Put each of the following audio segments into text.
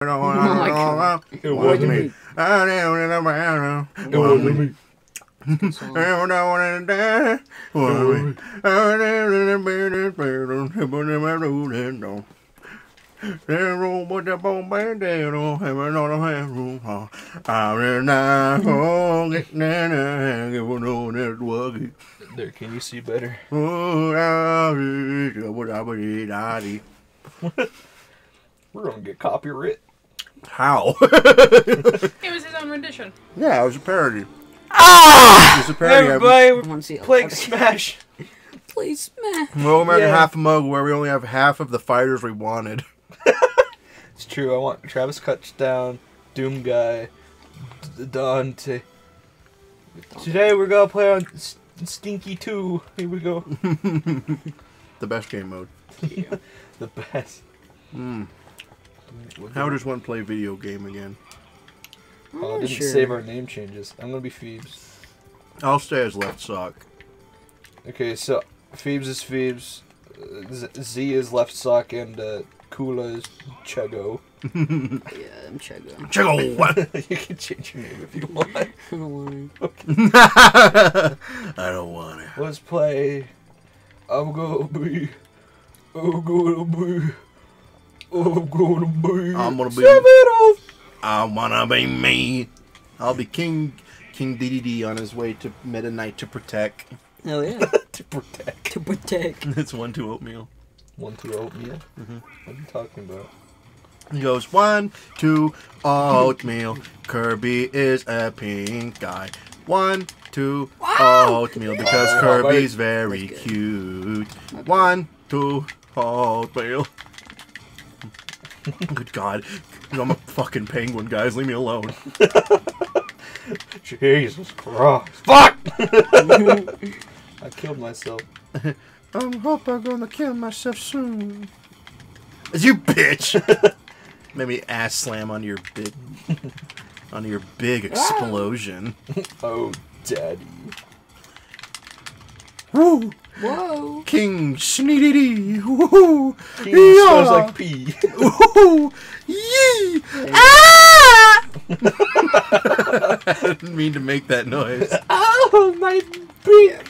It wasn't me. It wasn't me. There, can you see better? We're gonna get copyright. How? It was his own rendition. Yeah, it was a parody. Ah! It was a parody. Everybody, playing Smash. Play Smash. Well, we're at half a mug where we only have half of the fighters we wanted. It's true. I want Travis Touchdown, Doom Guy, Dante. Today we're gonna play on Stinky 2. Here we go. The best game mode. Yeah. The best. How does one play video game again? Oh, I didn't save our name changes. I'm gonna be Phoebes. I'll stay as Left Sock. Okay, so Phoebes is Phoebes, Z is Left Sock, and Kula is Chego. Yeah, I'm Chego. Chego! You can change your name if you want. I don't want Okay. I don't want it. Let's play. I'm gonna be. I'm gonna be. Sephiroth! I wanna be me. I'll be King DDD on his way to Meta Knight to protect. Hell yeah. To protect. To protect. It's 1-2 oatmeal. 1-2 oatmeal? What are you talking about? He goes 1-2 oatmeal. Kirby is a pink guy. 1-2 oatmeal because Kirby's very cute. 1-2 oatmeal. Good God. I'm a fucking penguin, guys. Leave me alone. Jesus Christ. Fuck! I killed myself. I hope I'm gonna kill myself soon. You bitch! Made me ass slam onto your big explosion. Oh, daddy. Woo! Whoa. King Schneedity! Woo! He smells like pee. Woo! Yee! Ah! I didn't mean to make that noise. Oh, my big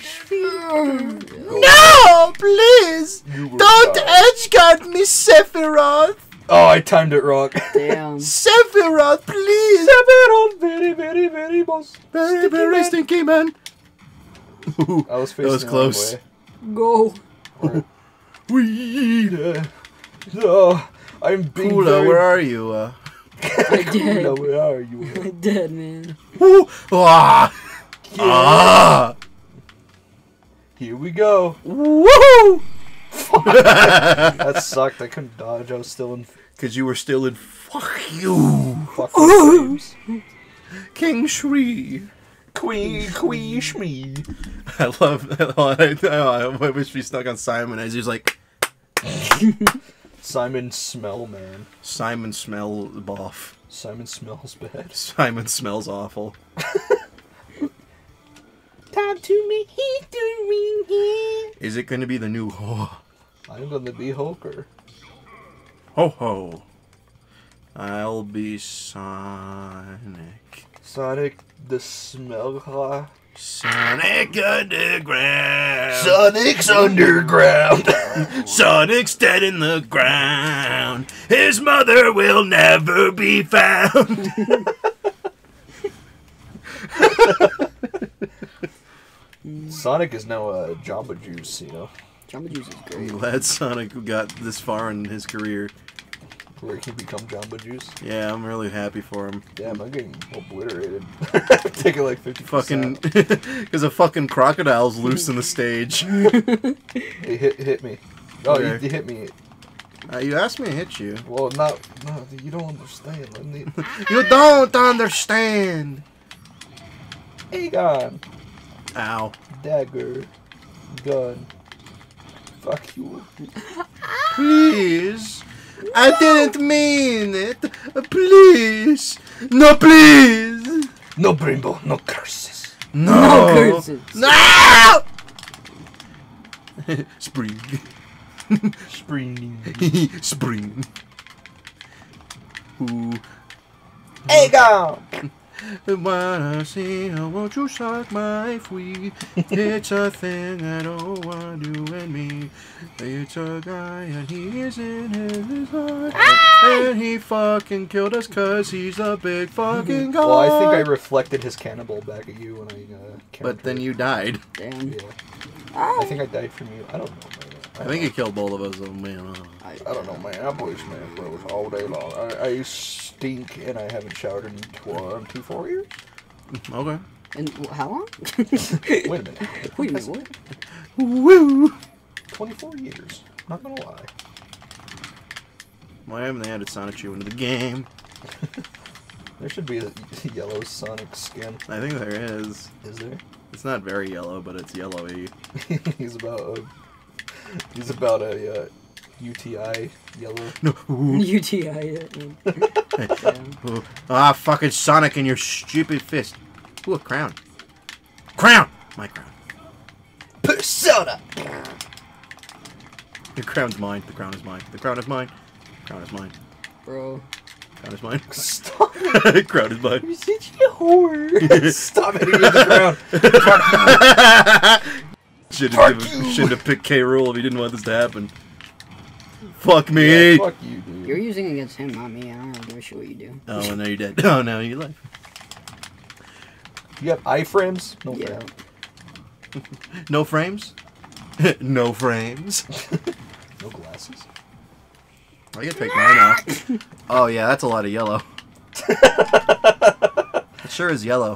No! Please! Don't edge guard me, Sephiroth! Oh, I timed it wrong. Damn. Sephiroth, please! Sephiroth, very, very, very boss. Very, very stinky man. Ooh, I was facing that was close. the Go. wrong way. Weed. Oh, I'm being Kula, very... where are you? I dead. Kula, where are you? I'm dead, man. Ooh, ah! Yeah. Ah! Here we go. Woohoo! That sucked. I couldn't dodge. I was still in Because you were still in fuck you. fucking frames. King Shri. Queen Shmee. I love that. I wish we stuck on Simon as he was like, Simon Smell Man. Simon smell boff. Simon smells bad. Simon smells awful. Time to make history. Is it going to be the new I'm gonna be Hulker. Ho ho? I'll be Sonic. Sonic the Smell. Sonic Underground. Sonic's Underground. Sonic's dead in the ground. His mother will never be found. Sonic is now a Jamba Juice, you know, Jamba Juice is great. I'm glad Sonic got this far in his career. where he can become Jamba Juice. Yeah, I'm really happy for him. Damn, I'm getting obliterated. Taking like 50%. Fucking, because a fucking crocodile's loose in the stage. He hit me. Oh, Okay. you hit me. You asked me to hit you. Well, no, you don't understand. Let me... You don't understand. Aegon. Ow. Dagger. Gun. Fuck you. Please. I didn't mean it. Please. No, please. No Brimble, no curses. No. No curses. No. Spring. Spring. Spring. Hey, go! Wanna see how won't you suck my feet? It's a thing that oh want you and me. It's a guy and he is in his heart. And he fucking killed us cause he's a big fucking god. Well, I think I reflected his cannibal back at you when I But then you died. Damn. Yeah. Ah. I think I died from you. I don't know, man. I think you killed both of us, oh man. I don't know, man. I play Smash Bros. All day long. I stink and I haven't showered in 4 years. Okay. And how long? Wait a minute. Wait a minute, what? Woo! 24 years. Not gonna lie. Why haven't they added Sonic Shoe into the game? There should be a yellow Sonic skin. I think there is. Is there? It's not very yellow, but it's yellowy. He's about a UTI yellow. No. UTI, yeah. Ooh. Ah, fucking Sonic and your stupid fist. Ooh, a crown. Crown! My crown. Persona! The crown's mine. The crown is mine. The crown is mine. The crown is mine. Bro. Crown is mine. Stop! The crown is mine. You're such a whore! Stop hitting me in the ground! Shouldn't have picked K. Rool if he didn't want this to happen. Fuck me! Yeah, fuck you, dude. You're using against him, not me. I don't really give a shit what you do. Oh, and now you're dead. Oh, now you're alive. You have iframes? No Yeah. frame. No frames? No frames. No glasses. I can take mine off. Oh, yeah, that's a lot of yellow. It sure is yellow.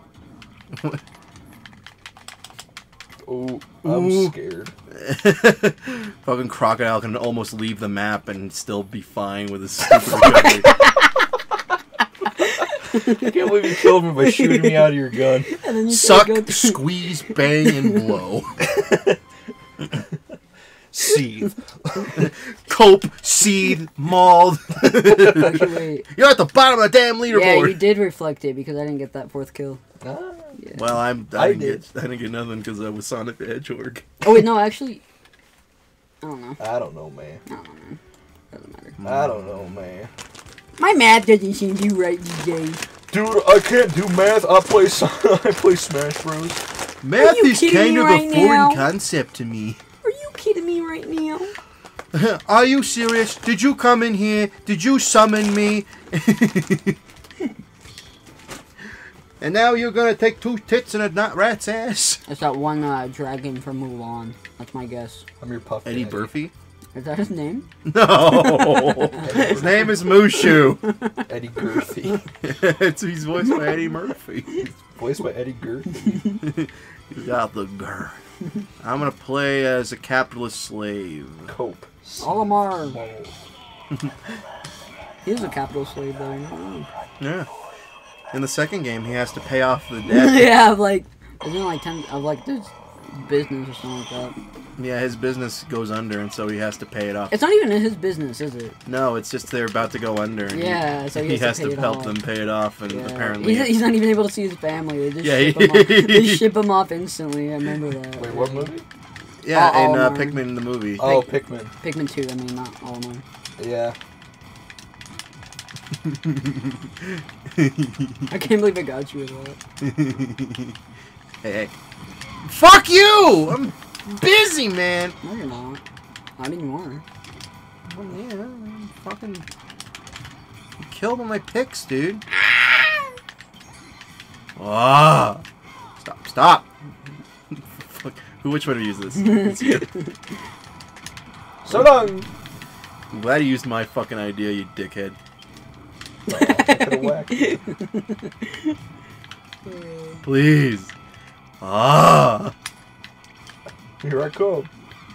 Oh, I'm Ooh. scared. Fucking Crocodile can almost leave the map and still be fine with his stupid recovery. I can't believe you killed me by shooting me out of your gun. And then you Suck, go squeeze, bang, and blow. Seethe. Cope, seethe, mauled. Actually, wait. You're at the bottom of the damn Yeah, leaderboard. you did reflect it because I didn't get that 4th kill. Ah. Yeah. Well, I I didn't get nothing because I was Sonic the Hedgehog. Oh wait, no, actually, I don't know. I don't know, man. I don't know, man. Doesn't matter. I don't know, man. My math doesn't seem to be right these days. Dude, I can't do math. I play Smash Bros. Math you is kidding kind me of right a foreign now? concept to me. Are you kidding me right now? Are you serious? Did you come in here? Did you summon me? And now you're gonna take 2 tits and a nut rat's ass? It's that one dragon from Mulan. That's my guess. I'm your Puff Eddie Daddy. Murphy? Is that his name? No! His name is Mushu. Eddie Girthy. He's voiced by Eddie Murphy. Voiced by Eddie Girthy. You got the grr. I'm gonna play as a capitalist slave. Cope. Olimar. Mold. He's a capital slave though. You know? Yeah. In the second game, he has to pay off the debt. Yeah, of like, isn't it like 10 of like this business or something like that? Yeah, his business goes under, and so he has to pay it off. It's not even his business, is it? No, it's just they're about to go under. And Yeah, so he has pay to it help off. them pay it off, and Yeah. apparently... he's not even able to see his family. They just Yeah, ship him off. They ship him off instantly. I remember that. Wait, what movie? Yeah, in Olimar. Pikmin the movie. Oh, Pikmin. Pikmin 2, I mean, not Olimar. Yeah. I can't believe I got you with that. Hey. Fuck you! I'm busy, man! No, you're not. Not anymore. Oh, yeah, I'm fucking... You killed all my picks, dude. Ah! Stop. Fuck. Which one of you is this? It's you. So long! I'm glad you used my fucking idea, you dickhead. Whack. Please. Ah! Here I come.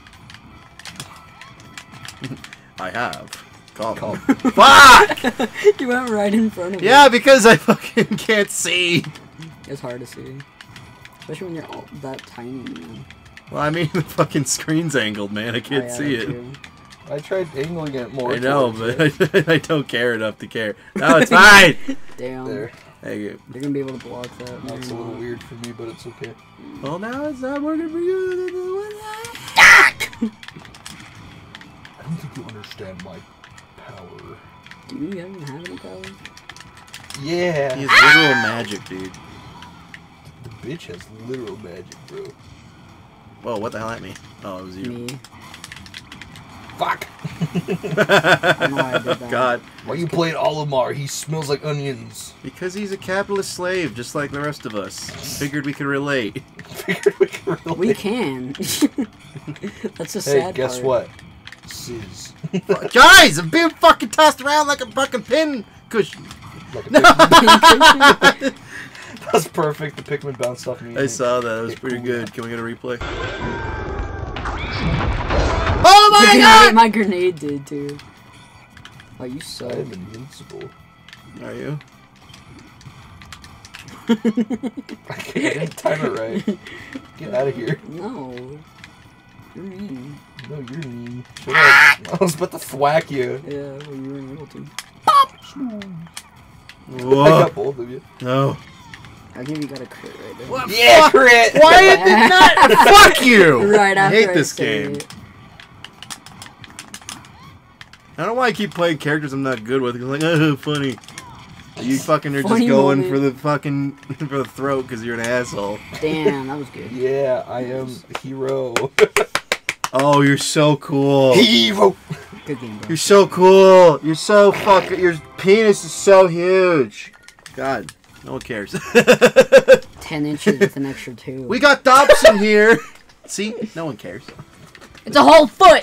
I have. Come. Fuck! You went right in front of me. Yeah, because I fucking can't see. It's hard to see. Especially when you're all that tiny, man. Well, I mean, the fucking screen's angled, man. I can't Oh, yeah, see that it. too. I tried angling it more. I know, towards but it. I don't care enough to care. No, it's fine. Damn. There. Hey, You're gonna be able to block that. That's a little weird for me, but it's okay. well, now it's not working for you. I don't think you understand my power. Do you even have any power? Yeah. He has literal magic, dude. The bitch has literal magic, bro. Whoa, what the hell at me? Oh, it was you. Me. Fuck! I don't know why I did that. God. Why you playing Olimar? He smells like onions. Because he's a capitalist slave, just like the rest of us. Figured we could relate. Figured we could relate. We can. That's a Hey, sad guess part. what? Sizz. Guys, I'm being fucking tossed around like a fucking pin cushion. Like a No! Pikmin. That's perfect. The Pikmin bounced off me. I saw that. It was Okay, pretty cool. good. Can we get a replay? Oh my Yeah, god! my grenade did too. Oh, you I suck. am invincible. Are you? I didn't time it right. Get out of here. No. You're mean. No, you're mean. Shut up. I was about to thwack you. Yeah, well, you weren't able to. I Whoa. got both of you. No. I think you got a crit right there. What? Yeah, crit! Why did it not? Fuck you! Right I after hate I this said game. it. I don't know why I keep playing characters I'm not good with. It's like, oh, funny. You fucking are Funny just going moment. for the fucking for the throat because you're an asshole. Damn, that was good. Yeah, I am hero. Oh, you're so cool. Hero! Good game, bro. You're so cool. You're so fucking. Your penis is so huge. God, no one cares. 10 inches with an extra 2. We got Dobson here. See, no one cares. It's a whole foot!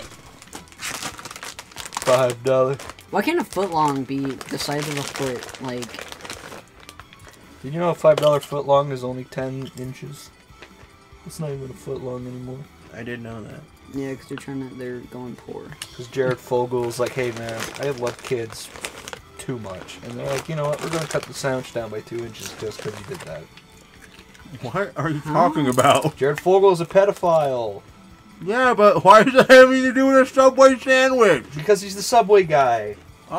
$5. Why can't a foot long be the size of a foot? Like, Did you know a $5 foot long is only 10 inches? It's not even a foot long anymore. I didn't know that. yeah, because they're going poor. Because Jared Fogel's like, hey man, I love kids too much. And they're like, you know what, we're going to cut the sandwich down by 2 inches just because you did that. What are you talking about? Jared Fogel's a pedophile. Yeah, but why does that have anything to do with a Subway sandwich? Because he's the Subway guy.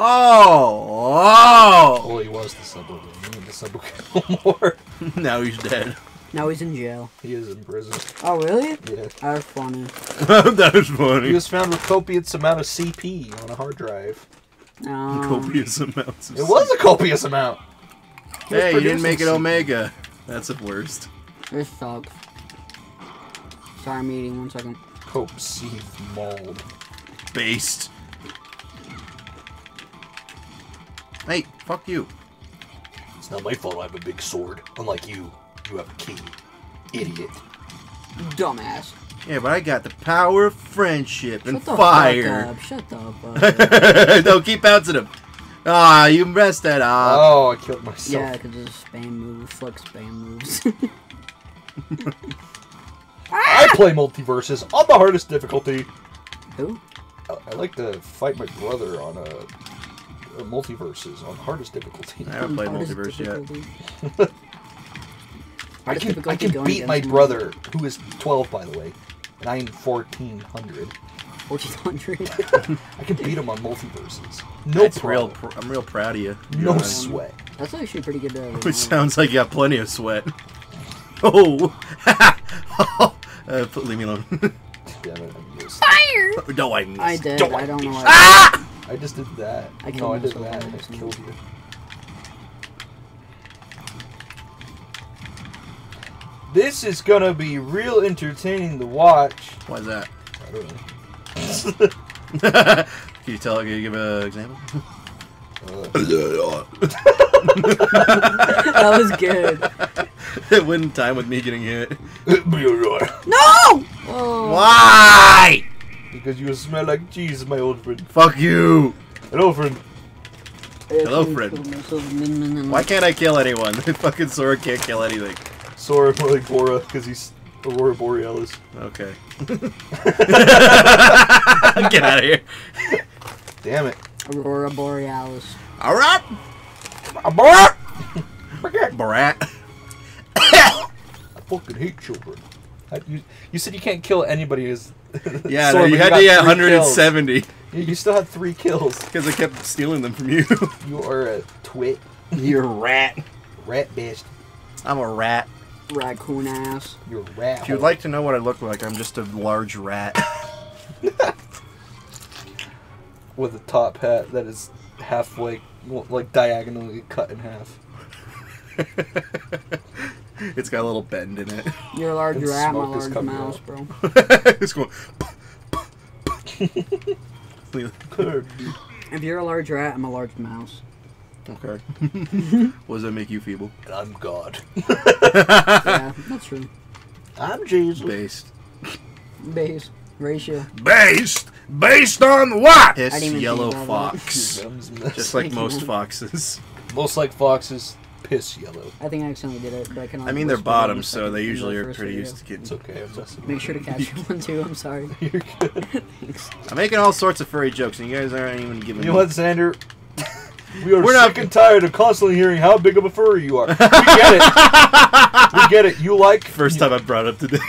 Oh, Well, he was the Subway guy. He ain't the Subway guy no more. oh! Now he's dead. Now he's in jail. He is in prison. Oh, really? Yeah. That's funny. That is He funny. was found with copious amount of CP on a hard drive. Copious amounts of It was a copious amount. He was Hey, you didn't producing make it CP. Omega. That's the worst. This sucks. Sorry, I'm eating. 1 second. Cope seed mauled. Based. Hey, fuck you. It's not my fault I have a big sword. Unlike you. You have a key. Idiot. Dumbass. Yeah, but I got the power of friendship and Shut the fire. fuck up. Shut the fuck up. No, keep bouncing him. Ah, you messed that up. Oh, I killed myself. Yeah, because it's a spam move. Fuck spam moves. I play multiverses on the hardest difficulty. Who? I like to fight my brother on a multiverses on hardest difficulty. I haven't played Hardest Multiverse yet. difficulty. I can difficulty going beat my against brother, who is 12 by the way, and I'm 1400. 1400. I can beat him on multiverses. No That's problem. I'm real proud of you. to be No honest. sweat. That's actually pretty good. Which sounds like you got plenty of sweat. Oh! Leave me alone. Damn it, I missed. Fire! No, I missed. I did. Don't I don't know why. Ah! I just did that. I No, I killed did myself that. on I just accident. killed you. This is gonna be real entertaining to watch. Why is that? I don't know. Can you tell? Can you give an example? That was good. It wouldn't time with me getting hit. No! Oh. Why? Because you smell like cheese, my old friend. Fuck you. Hello, friend. Hello, friend. Why can't I kill anyone? Fucking Sora can't kill anything. Sora more like Bora, because he's Aurora Borealis. Okay. Get out of here. Damn it. Aurora Borealis. Alright. Bora! Brat. I fucking hate children. You said you can't kill anybody as Yeah, Sora, no, you but had got to get 3 170 kills. You still had 3 kills. because I kept stealing them from you. You are a twit. You're a rat. Rat bitch. I'm a rat. Raccoon ass. You're a rat. If you'd like to know what I look like, I'm just a large rat. With a top hat that is halfway, like diagonally cut in half. It's got a little bend in it. You're a large And rat, my smoke is large coming mouse, out. bro. It's going. If you're a large rat, I'm a large mouse. Okay. What does that make you feeble? And I'm God. Yeah, that's true. I'm Jesus. Based. Base. Ratio. Based on what? I Piss didn't even yellow think about that. fox. Thumbs miss. Just like Thank you, most man. foxes. Most like foxes, piss yellow. I think I accidentally did it, but I can. I mean, they're bottoms, so they usually are pretty used to getting. It's okay. I'm messing. Make sure to catch one too. I'm sorry. You're good. Thanks. I'm making all sorts of furry jokes, and you guys aren't even giving You know me. what, Xander? We are We're sick not- and tired of constantly hearing how big of a furry you are. We get it. We get it. You like... First time I brought it up today.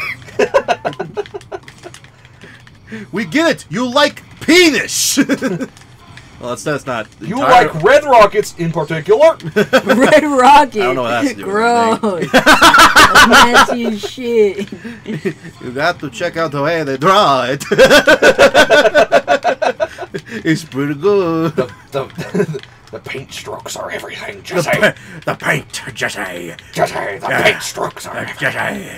We get it. You like penis. Well, that's not. You entire- like red rockets in particular. Red Rocket. I don't know what that's to do with Gross. That's nasty as shit. You got to check out the way they draw it. It's pretty good. The paint strokes are everything, Jesse. The paint, Jesse. Jesse, the paint strokes are everything.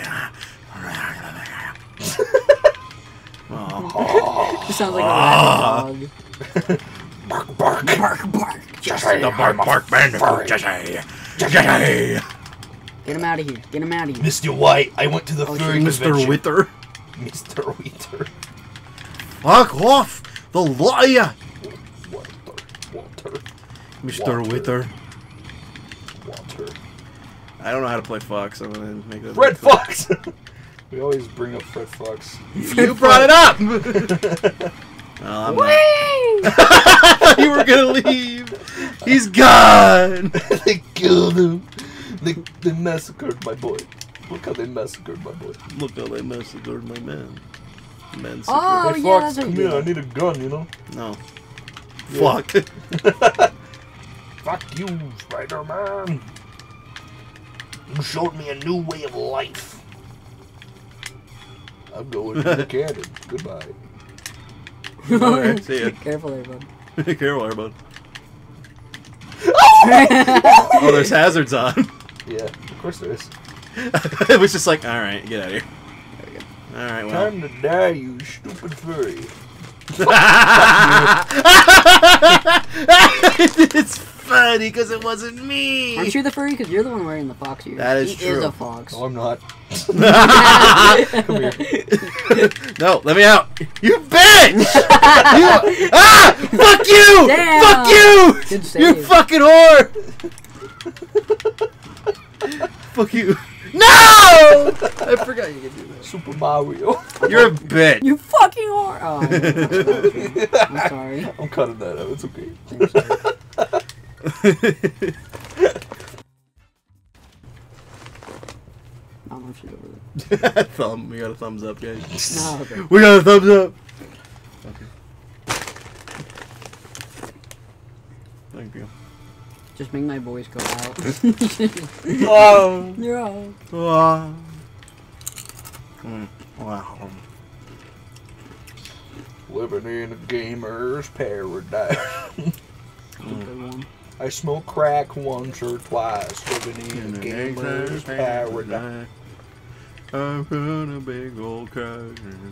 Oh. It sounds like a rat dog. Bark, bark. Bark, bark. Jesse, The bark bandicoot, Jesse. Jesse. Get him out of here. Get him out of here. Mr. White, I went to the Oh, furry Mr. convention. Witter. Mr. Witter. Fuck off. The lawyer. Walter. Mr. Walter. Witter. Walter. I don't know how to play Fox. I'm gonna make that. Fred Fox! We always bring up Fred Fox. You brought it up. Well, I'm not. You were gonna leave. He's gone. They killed him. They massacred my boy. Look how they massacred my boy. Look how they massacred my man. Man. Oh, Hey, yeah, Fox, that's what come you here. I did. need a gun, you know? No. Yeah. Fuck. Fuck you, Spider-Man. You showed me a new way of life. I'm going to the cannon. Goodbye. Alright, see ya. Careful there, bud. Careful there, bud. Oh, there's hazards on. Yeah, of course there is. It was just like, alright, get out of here. There we go. Alright, well. Time to die, you stupid furry. It's funny because it wasn't me. Aren't you the furry? Because you're the one wearing the fox ears. That is he is true. a fox. No, I'm not. Come here. No, let me out. You bitch! Fuck you! Damn. Fuck you! Good save. You fucking whore! Fuck you. No! I forgot you could do that. Super Mario. You're a bitch. You fucking whore! Oh, I'm sorry. I'm cutting that out. It's okay. I don't know if she's over there. Thumb. We got a thumbs up, guys. No, okay. We got a thumbs up. Thank you. Just make my voice go out. Oh. You're out. Wow. Wow. Living in a gamer's paradise. Good one. I smoke crack once or twice. Living in a gamer's paradise. I run a big old car.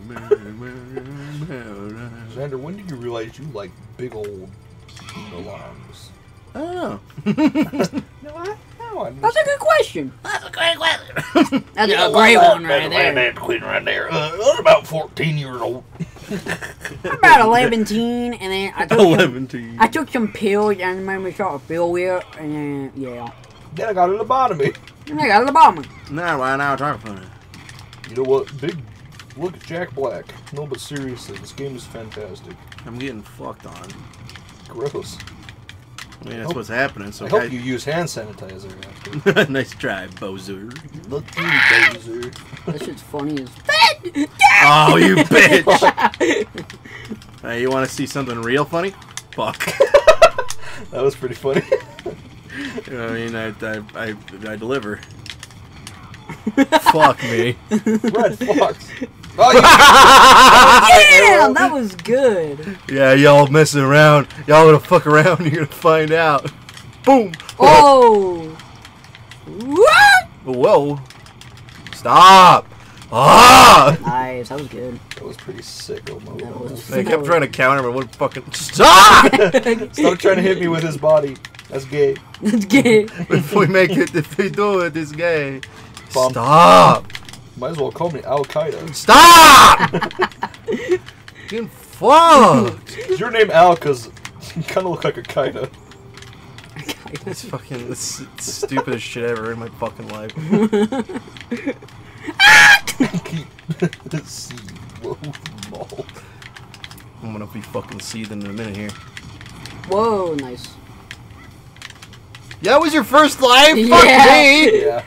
Xander, when did you realize you like big old alarms? Oh. No, I That's a good question. That's a great question. That's a great one right there. That queen right there. I'm about 14 years old. I'm about 11, and then I took 11. I took some pills and made me start to feel weird, and then, yeah. Then I got a lobotomy. And I got a bomb. Now, why now talk about it? You know what? Look at Jack Black. No, but seriously, this game is fantastic. I'm getting fucked on. Gross. I mean, that's what's happening. So I hope you use hand sanitizer after. Nice try, Bozer. Look you, Dozer. That shit's funny as Oh, you bitch! Hey, you want to see something real funny? Fuck. That was pretty funny. I mean, I deliver. Fuck me. Red Fox. Oh, you Damn, that was good. Yeah, y'all messing around. Y'all gonna fuck around. You're gonna find out. Boom. Oh. What? Whoa. Stop. Ah! Nice, that was good. That was pretty sick, almost. That was. They kept trying to counter me. What fucking stop? Stop trying to hit me with his body. That's gay. That's gay. If we make it, if we do it, it's gay. Bomb. Stop. Might as well call me Al Qaeda. Stop. Getting fucked. Is your name Al? Cause you kind of look like a Qaeda. It's fucking the stupidest shit ever in my fucking life. See, whoa, no. I'm gonna be fucking seething in a minute here. Whoa, nice. Yeah, that was your first life? Yeah. Fuck me! Yeah.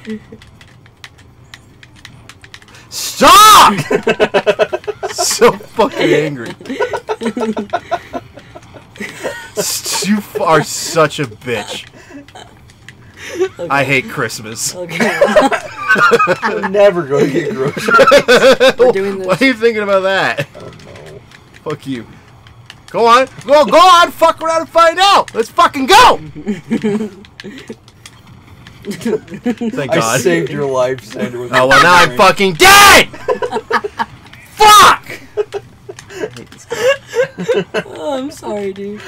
Stop! So fucking angry. You are such a bitch. Okay. I hate Christmas. Okay. I'm never going to get groceries. We're doing this. What are you thinking about that? I don't know. Fuck you. Go on. Go on. Fuck around and find out. Let's fucking go. Thank I God. saved your life, Sander. With Oh, well, now I'm fucking dead! Fuck! Oh, I'm sorry, dude.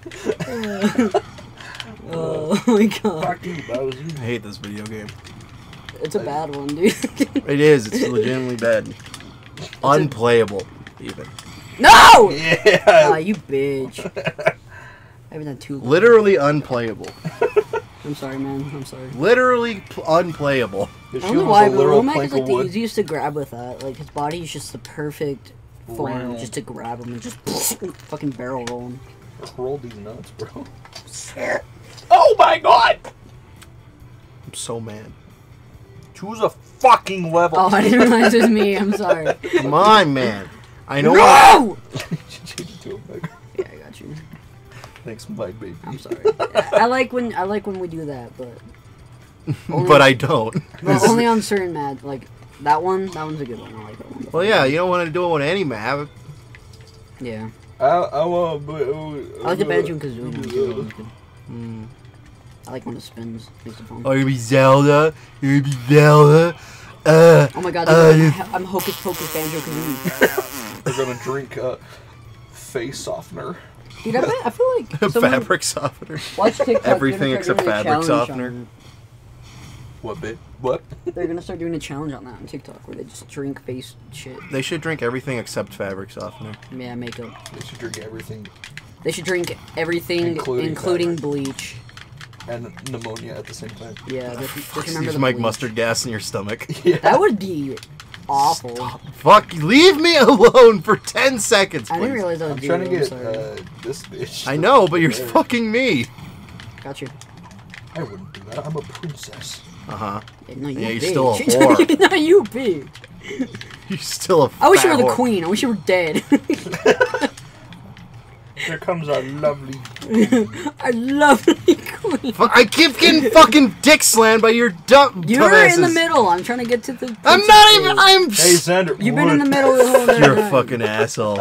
Oh my god. Fuck you, Bowser. I hate this video game. It's a bad one, dude. It is. It's legitimately bad. Unplayable, even. No! Yeah. Ah, you bitch. I haven't had two. Literally unplayable. I'm sorry, man. I'm sorry. Literally unplayable. His I don't know shield why, was a but literal Romac plank is like of the wood. easiest to grab with that. Like, his body is just the perfect form Round. just to grab him and just fucking barrel roll him. Roll these nuts, bro. Oh my god! I'm so mad. Choose a fucking level. Oh, I didn't realize it was me. I'm sorry. Come on, man. I know. No! Change it to a mega. Yeah, I got you. Thanks, my baby. I'm sorry. I like when we do that, but only, But I don't. well, only on certain mad. Like that one's a good one. I like that one. Well, yeah, you don't want to do it with any map. Yeah. I want. I like the Banjo and Kazooie one too. That one's good. I like when it spins. Makes it fun. Oh, you're gonna be Zelda. You're gonna be Zelda. Oh my god, dude, I'm Hocus Pocus Banjo Kazooie. We're gonna drink face softener. Dude, I feel like someone Fabric softener. watch TikTok. Everything they're gonna except start doing a fabric challenge softener. on- What, babe? What? They're gonna start doing a challenge on that on TikTok where they just drink face shit. They should drink everything except fabric softener. Yeah, makeup. They should drink everything They should drink everything, Including including fabric. bleach. and pneumonia at the same time. Yeah, just remember Use the Mike bleach. mustard gas in your stomach. Yeah. That would be awful. Fuck, leave me alone for 10 seconds, I didn't please. realize that I'm would trying to I'm get sorry. this bitch. I know, but you're There. fucking me. Got you. I wouldn't do that. I'm a princess. Uh-huh. Yeah, no, you Yeah, you're big. still a whore. no, you big. You're still a I wish you were fat the whore. queen. I wish you were dead. Here comes our lovely. I love the queen. Fuck, I keep getting fucking dick slammed by your dumb You're in the dumbasses. middle. I'm trying to get to the. I'm not even. I'm. Hey, Xander. You've been in the wood. middle the whole time. You're a fucking asshole.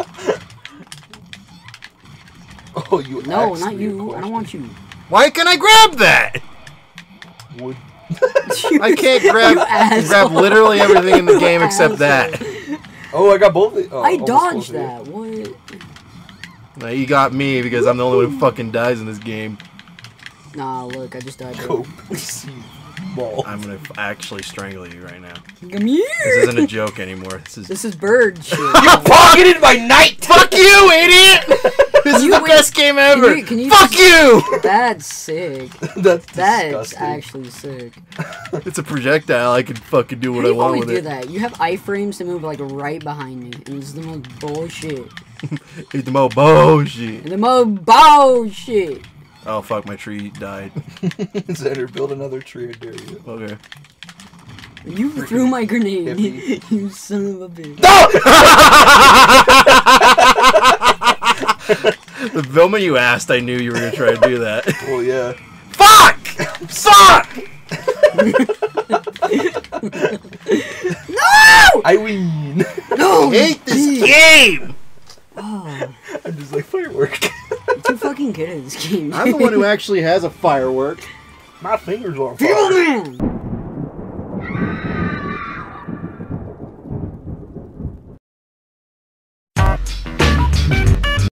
Oh, you. No, asked not me a you. I don't want you. Why can I grab that? question. Wood. I can't You grab asshole. literally everything in the You game except asshole. that. Oh, I got both. Oh, I almost dodged both of you. that. What? No, you got me because I'm the only one who fucking dies in this game. Nah, look, I just died. Go. See. Ball. I'm gonna actually strangle you right now. Come here. This isn't a joke anymore. This is bird shit. Pocketed my knight. Fuck you, idiot! This is You the win- best game ever. can you Fuck just- you! That's sick. That's That's disgusting. actually sick. It's a projectile. I can fucking do How what do I you want always with do it. that? You have iframes to move like right behind me, and it's the most bullshit. It's the most bullshit. And the most bullshit. Oh fuck, my tree died. Xander, build another tree. I dare you. Okay. You threw my grenade. hippie. You son of a bitch. The moment you asked, I knew you were gonna try to do that. Well, yeah. Fuck! Fuck! No! I win. No! I hate this game! Oh, I'm just like firework. you're too fucking good at this game. I'm the one who actually has a firework. My fingers are on Feeble fire. Man!